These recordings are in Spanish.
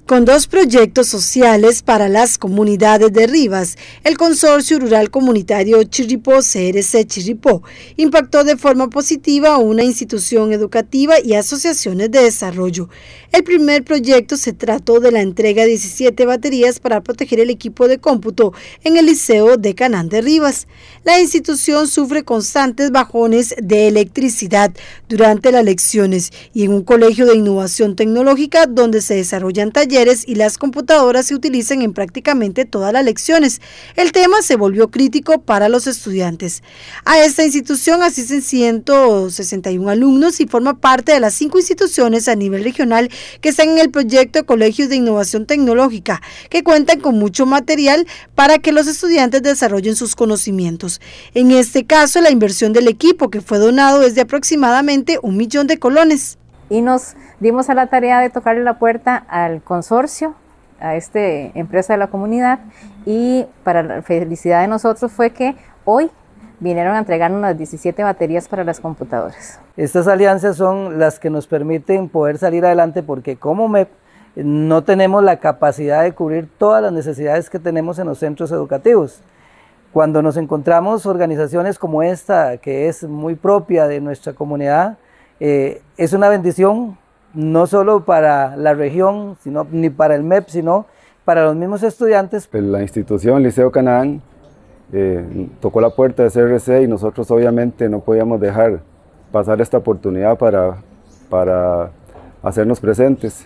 Con 2 proyectos sociales para las comunidades de Rivas, el Consorcio Rural Comunitario Chirripó, CRC Chirripó, impactó de forma positiva a una institución educativa y asociaciones de desarrollo. El primer proyecto se trató de la entrega de 17 baterías para proteger el equipo de cómputo en el Liceo de Canán de Rivas. La institución sufre constantes bajones de electricidad durante las lecciones y en un colegio de innovación tecnológica donde se desarrollan talleres y las computadoras se utilizan en prácticamente todas las lecciones. El tema se volvió crítico para los estudiantes. A esta institución asisten 161 alumnos y forma parte de las 5 instituciones a nivel regional que están en el proyecto de Colegios de Innovación Tecnológica, que cuentan con mucho material para que los estudiantes desarrollen sus conocimientos. En este caso, la inversión del equipo que fue donado es de aproximadamente 1 millón de colones. Y nos dimos a la tarea de tocarle la puerta al consorcio, a esta empresa de la comunidad, y para la felicidad de nosotros fue que hoy vinieron a entregarnos las 17 baterías para las computadoras. Estas alianzas son las que nos permiten poder salir adelante porque como MEP no tenemos la capacidad de cubrir todas las necesidades que tenemos en los centros educativos. Cuando nos encontramos organizaciones como esta, que es muy propia de nuestra comunidad, es una bendición no solo para la región, ni para el MEP, sino para los mismos estudiantes. La institución Liceo Canán tocó la puerta de CRC y nosotros obviamente no podíamos dejar pasar esta oportunidad para hacernos presentes.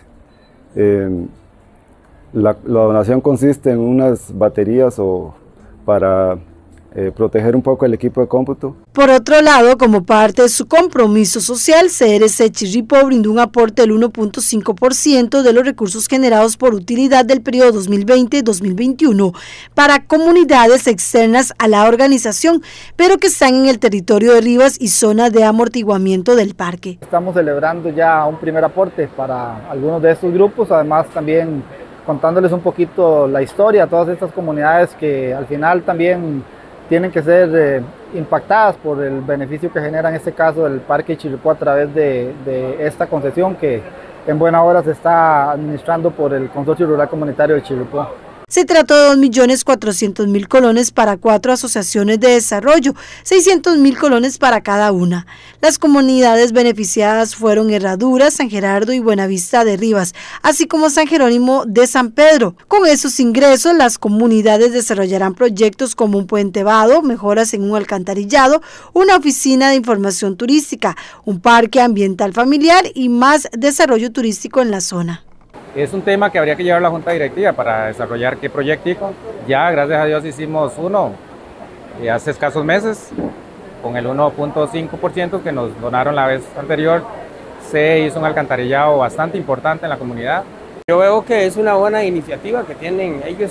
La donación consiste en unas baterías para proteger un poco el equipo de cómputo. Por otro lado, como parte de su compromiso social, CRC Chirripó brindó un aporte del 1.5% de los recursos generados por utilidad del periodo 2020-2021 para comunidades externas a la organización, pero que están en el territorio de Rivas y zona de amortiguamiento del parque. Estamos celebrando ya un primer aporte para algunos de estos grupos, además también contándoles un poquito la historia a todas estas comunidades que al final también tienen que ser impactadas por el beneficio que genera en este caso el Parque Chirripó a través de esta concesión que en buena hora se está administrando por el Consorcio Rural Comunitario de Chirripó. Se trató de 2.400.000 colones para 4 asociaciones de desarrollo, 600.000 colones para cada una. Las comunidades beneficiadas fueron Herradura, San Gerardo y Buenavista de Rivas, así como San Jerónimo de San Pedro. Con esos ingresos, las comunidades desarrollarán proyectos como un puente vado, mejoras en un alcantarillado, una oficina de información turística, un parque ambiental familiar y más desarrollo turístico en la zona. Es un tema que habría que llevar a la Junta Directiva para desarrollar qué proyectico. Ya, gracias a Dios, hicimos uno hace escasos meses, con el 1.5% que nos donaron la vez anterior. Se hizo un alcantarillado bastante importante en la comunidad. Yo veo que es una buena iniciativa que tienen ellos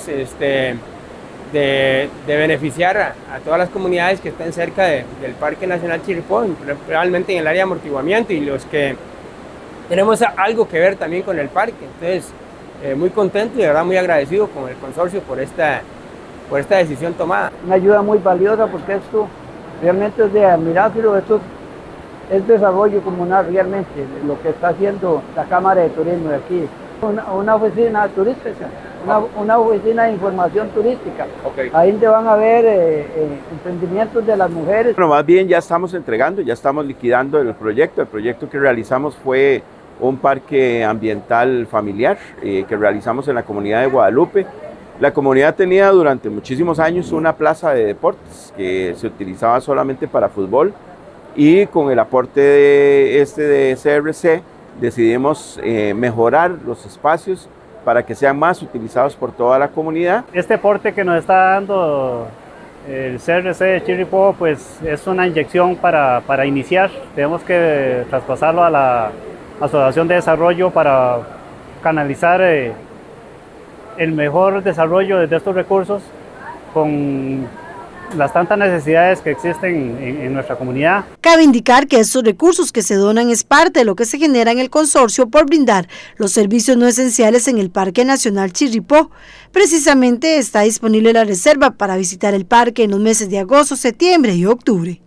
de beneficiar a todas las comunidades que estén cerca del Parque Nacional Chirripó, realmente en el área de amortiguamiento y los que tenemos algo que ver también con el parque. Entonces, muy contento y de verdad muy agradecido con el consorcio por esta decisión tomada. Una ayuda muy valiosa porque esto realmente es de admirarlo, esto es desarrollo comunal realmente, lo que está haciendo la Cámara de Turismo de aquí. Una oficina turística, una oficina de información turística. Okay. Ahí te van a ver emprendimientos de las mujeres. Bueno, más bien ya estamos entregando, ya estamos liquidando el proyecto. El proyecto que realizamos fue un parque ambiental familiar que realizamos en la comunidad de Guadalupe. La comunidad tenía durante muchísimos años una plaza de deportes que se utilizaba solamente para fútbol y con el aporte de CRC decidimos mejorar los espacios para que sean más utilizados por toda la comunidad. Este aporte que nos está dando el CRC de Chirripó pues es una inyección para iniciar. Tenemos que traspasarlo a la Asociación de Desarrollo para canalizar el mejor desarrollo de estos recursos con las tantas necesidades que existen en nuestra comunidad. Cabe indicar que estos recursos que se donan es parte de lo que se genera en el consorcio por brindar los servicios no esenciales en el Parque Nacional Chirripó. Precisamente está disponible la reserva para visitar el parque en los meses de agosto, septiembre y octubre.